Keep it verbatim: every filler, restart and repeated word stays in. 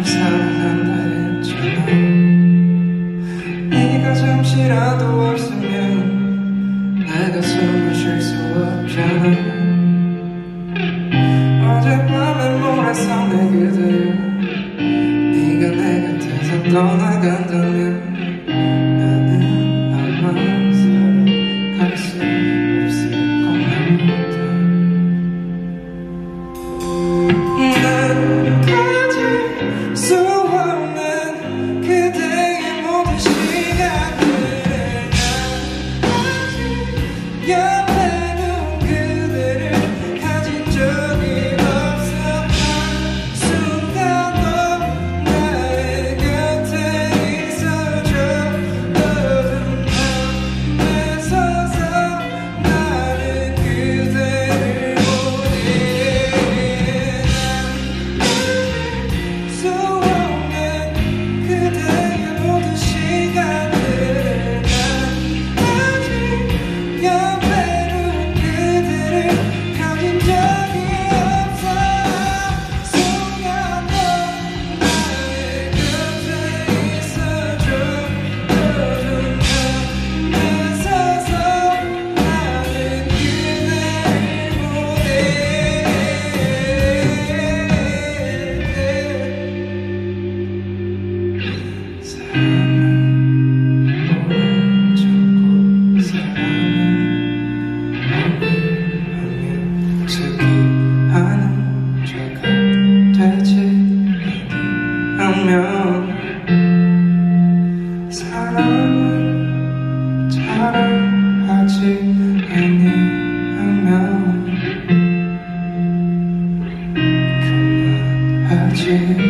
사랑한다 했잖아. 네가 잠시라도 없으면 내가 숨을 쉴 수 없잖아. 어젯밤에 몰아서 내 그대여 네가 내 곁에서 떠나간다면 나는 아마 살아갈 수 없을 겁니다. 난 가질 수 없는 그대의 모든 시간들을 난 아직 옆에 둔 그대를 가진 적이 없어. 한 순간도 나의 곁에 있어줘. 어두운 밤에 서서 나는 그대를 보내. 수 없는 그대의 모든 시간들을 난 아직 옆에 둔 그대를 가진 적이 없어. 순간도 나의 곁에 있어줘. 어두운 밤에 서서 나는 그대를 보내. 사랑은 오래전고 사랑은 오래하며 특이하는 죄가 되지 않으면 사랑은 자랑하지 아니하면 그만하지.